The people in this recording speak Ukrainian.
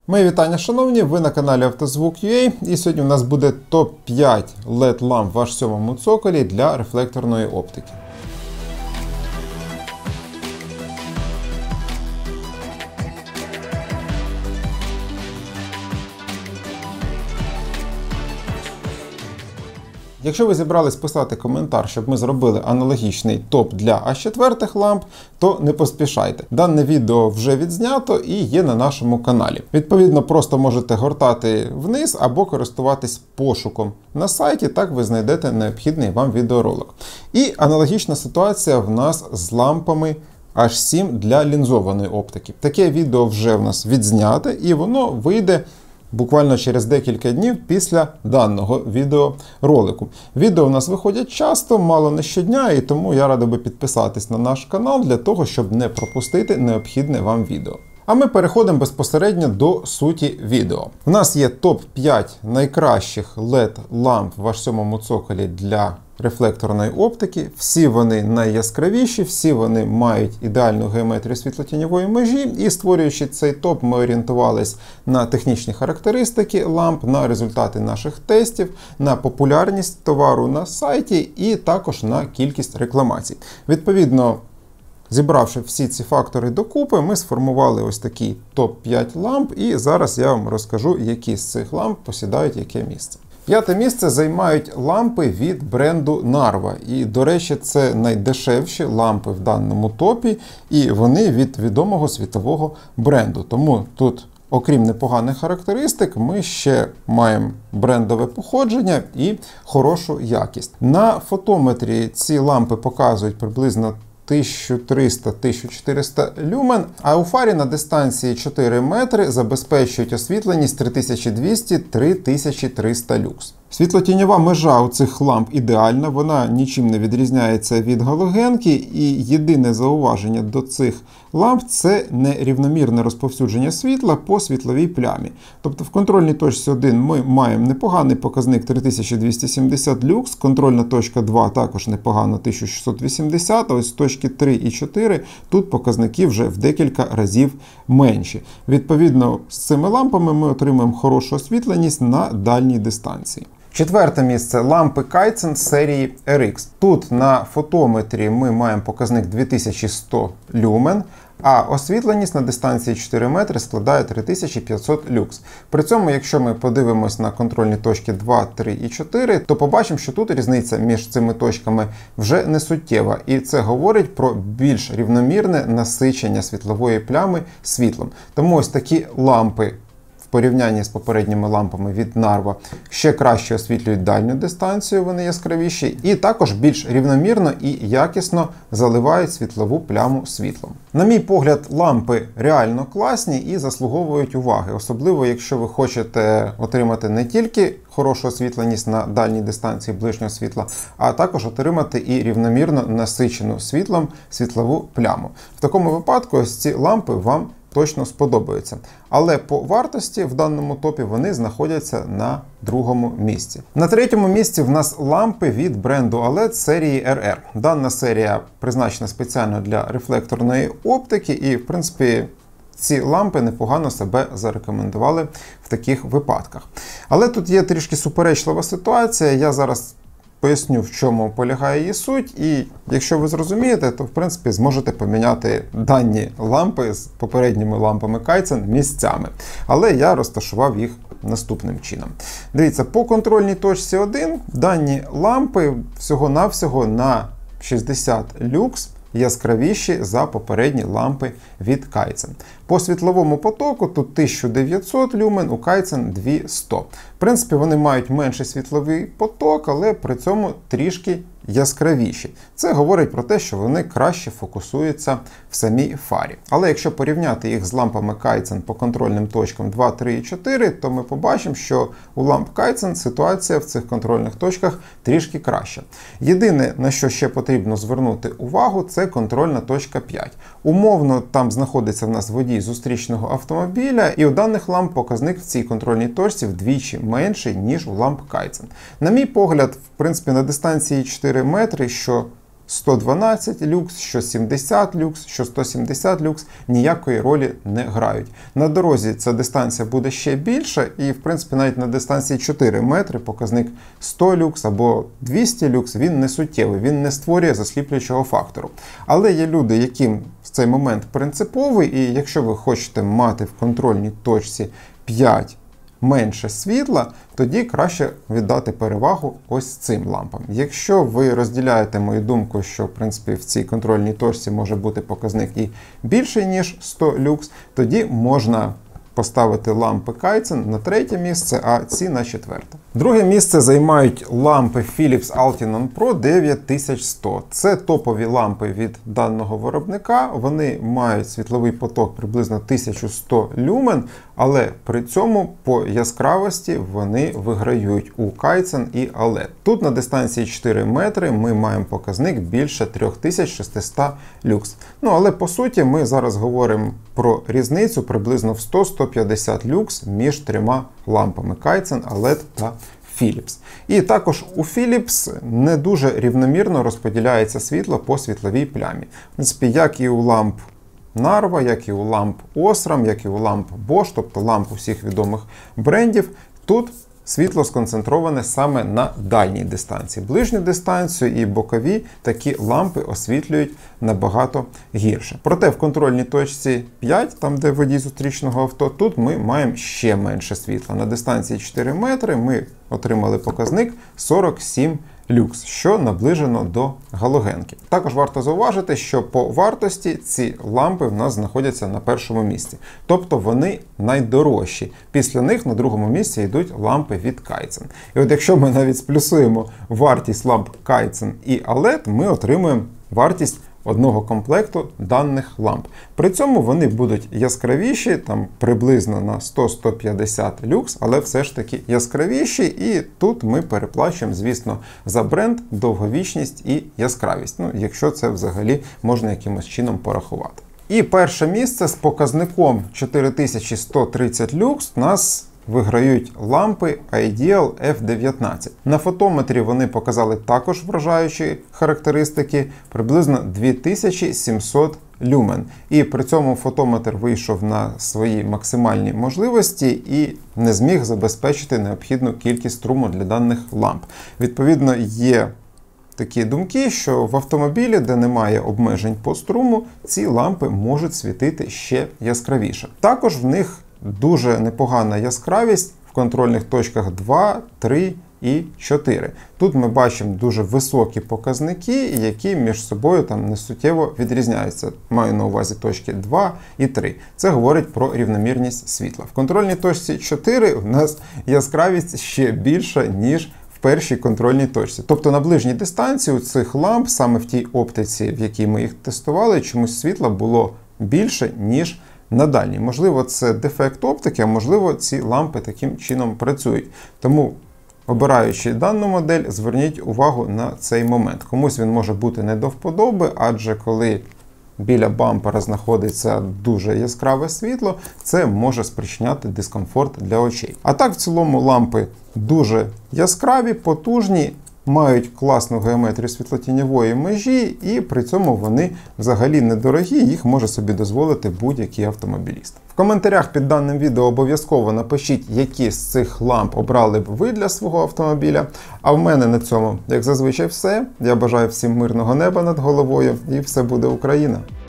Мої вітання, шановні, ви на каналі Автозвук.ua, і сьогодні у нас буде топ-5 LED-ламп в H7 цоколі для рефлекторної оптики. Якщо ви зібрались писати коментар, щоб ми зробили аналогічний топ для А4 ламп, то не поспішайте. Дане відео вже відзнято і є на нашому каналі. Відповідно, просто можете гортати вниз або користуватись пошуком на сайті, так ви знайдете необхідний вам відеоролик. І аналогічна ситуація в нас з лампами H7 для лінзованої оптики. Таке відео вже в нас відзняте і воно вийде буквально через декілька днів після даного відеоролику. Відео у нас виходять часто, мало не щодня, і тому я радий би підписатись на наш канал для того, щоб не пропустити необхідне вам відео. А ми переходимо безпосередньо до суті відео. У нас є топ-5 найкращих LED-ламп в H7 цоколі для рефлекторної оптики. Всі вони найяскравіші, всі вони мають ідеальну геометрію світлотіньової межі, і створюючи цей топ, ми орієнтувались на технічні характеристики ламп, на результати наших тестів, на популярність товару на сайті і також на кількість рекламацій. Відповідно, зібравши всі ці фактори докупи, ми сформували ось такий топ-5 ламп, і зараз я вам розкажу, які з цих ламп посідають яке місце. П'яте місце займають лампи від бренду Narva. І, до речі, це найдешевші лампи в даному топі, і вони від відомого світового бренду. Тому тут, окрім непоганих характеристик, ми ще маємо брендове походження і хорошу якість. На фотометрі ці лампи показують приблизно 1300-1400 люмен, а у фарі на дистанції 4 метри забезпечують освітленість 3200-3300 люкс. Світлотіньова межа у цих ламп ідеальна, вона нічим не відрізняється від галогенки, і єдине зауваження до цих ламп – це нерівномірне розповсюдження світла по світловій плямі. Тобто в контрольній точці 1 ми маємо непоганий показник 3270 люкс, контрольна точка 2 також непогано 1680, а ось точки 3 і 4 тут показники вже в декілька разів менші. Відповідно, з цими лампами ми отримуємо хорошу освітленість на дальній дистанції. Четверте місце – лампи Kaizen серії RX. Тут на фотометрі ми маємо показник 2100 люмен, а освітленість на дистанції 4 метри складає 3500 люкс. При цьому, якщо ми подивимось на контрольні точки 2, 3 і 4, то побачимо, що тут різниця між цими точками вже не суттєва. І це говорить про більш рівномірне насичення світлової плями світлом. Тому ось такі лампи в порівнянні з попередніми лампами від Narva ще краще освітлюють дальню дистанцію, вони яскравіші, і також більш рівномірно і якісно заливають світлову пляму світлом. На мій погляд, лампи реально класні і заслуговують уваги, особливо якщо ви хочете отримати не тільки хорошу освітленість на дальній дистанції ближнього світла, а також отримати і рівномірно насичену світлом світлову пляму. В такому випадку ось ці лампи вам точно сподобаються. Але по вартості в даному топі вони знаходяться на другому місці. На третьому місці в нас лампи від бренду OLED серії RR. Дана серія призначена спеціально для рефлекторної оптики і, в принципі, ці лампи непогано себе зарекомендували в таких випадках. Але тут є трішки суперечлива ситуація. Я зараз поясню, в чому полягає її суть, і якщо ви зрозумієте, то в принципі зможете поміняти дані лампи з попередніми лампами Kaizen місцями. Але я розташував їх наступним чином. Дивіться, по контрольній точці 1 дані лампи всього-навсього на 60 люкс яскравіші за попередні лампи від Kaizen. По світловому потоку тут 1900 люмен, у Kaizen 200. В принципі, вони мають менший світловий поток, але при цьому трішки яскравіші. Це говорить про те, що вони краще фокусуються в самій фарі. Але якщо порівняти їх з лампами Kaizen по контрольним точкам 2, 3 і 4, то ми побачимо, що у ламп Kaizen ситуація в цих контрольних точках трішки краща. Єдине, на що ще потрібно звернути увагу, це контрольна точка 5. Умовно, там знаходиться в нас водій зустрічного автомобіля, і у даних ламп показник в цій контрольній точці вдвічі менший, ніж у ламп Kaizen. На мій погляд, в принципі, на дистанції 4 метри, що 112 люкс, що 70 люкс, що 170 люкс, ніякої ролі не грають. На дорозі ця дистанція буде ще більша, і в принципі навіть на дистанції 4 метри показник 100 люкс або 200 люкс, він не суттєвий, він не створює засліплюючого фактору. Але є люди, яким в цей момент принциповий, і якщо ви хочете мати в контрольній точці 5 менше світла, тоді краще віддати перевагу ось цим лампам. Якщо ви розділяєте мою думку, що в принципі в цій контрольній точці може бути показник і більший, ніж 100 люкс, тоді можна поставити лампи Kaizen на 3 місце, а ці на 4. Друге місце займають лампи Philips Altinon Pro 9100. Це топові лампи від даного виробника. Вони мають світловий поток приблизно 1100 люмен, але при цьому по яскравості вони виграють у Kaizen і OLED. Тут на дистанції 4 метри ми маємо показник більше 3600 люкс. Ну, але по суті ми зараз говоримо про різницю приблизно в 100-150 люкс між трьома лампами Kaizen, OLED та Philips. І також у Philips не дуже рівномірно розподіляється світло по світловій плямі. В принципі, як і у ламп Narva, як і у ламп Osram, як і у ламп Bosch, тобто ламп усіх відомих брендів, тут світло сконцентроване саме на дальній дистанції. Ближню дистанцію і бокові такі лампи освітлюють набагато гірше. Проте в контрольній точці 5, там де водій зустрічного авто, тут ми маємо ще менше світла. На дистанції 4 метри ми отримали показник 47 люкс, що наближено до галогенки. Також варто зауважити, що по вартості ці лампи в нас знаходяться на першому місці. Тобто вони найдорожчі. Після них на другому місці йдуть лампи від Kaizen. І от якщо ми навіть сплюсуємо вартість ламп Kaizen і OLED, ми отримуємо вартість одного комплекту даних ламп. При цьому вони будуть яскравіші, там приблизно на 100-150 люкс, але все ж таки яскравіші, і тут ми переплачуємо, звісно, за бренд, довговічність і яскравість. Ну, якщо це взагалі можна якимось чином порахувати. І перше місце з показником 4130 люкс у нас виграють лампи Ideal F19. На фотометрі вони показали також вражаючі характеристики, приблизно 2700 люмен. І при цьому фотометр вийшов на свої максимальні можливості і не зміг забезпечити необхідну кількість струму для даних ламп. Відповідно, є такі думки, що в автомобілі, де немає обмежень по струму, ці лампи можуть світити ще яскравіше. Також в них дуже непогана яскравість в контрольних точках 2, 3 і 4. Тут ми бачимо дуже високі показники, які між собою там несуттєво відрізняються. Маю на увазі точки 2 і 3. Це говорить про рівномірність світла. В контрольній точці 4 у нас яскравість ще більша, ніж в першій контрольній точці. Тобто на ближній дистанції у цих ламп, саме в тій оптиці, в якій ми їх тестували, чомусь світла було більше, ніж на дальній. Можливо, це дефект оптики, а можливо, ці лампи таким чином працюють. Тому, обираючи дану модель, зверніть увагу на цей момент. Комусь він може бути не до вподоби, адже коли біля бампера знаходиться дуже яскраве світло, це може спричиняти дискомфорт для очей. А так, в цілому, лампи дуже яскраві, потужні, мають класну геометрію світлотіньової межі, і при цьому вони взагалі недорогі, їх може собі дозволити будь-який автомобіліст. В коментарях під даним відео обов'язково напишіть, які з цих ламп обрали б ви для свого автомобіля. А в мене на цьому, як зазвичай, все. Я бажаю всім мирного неба над головою, і все буде Україна!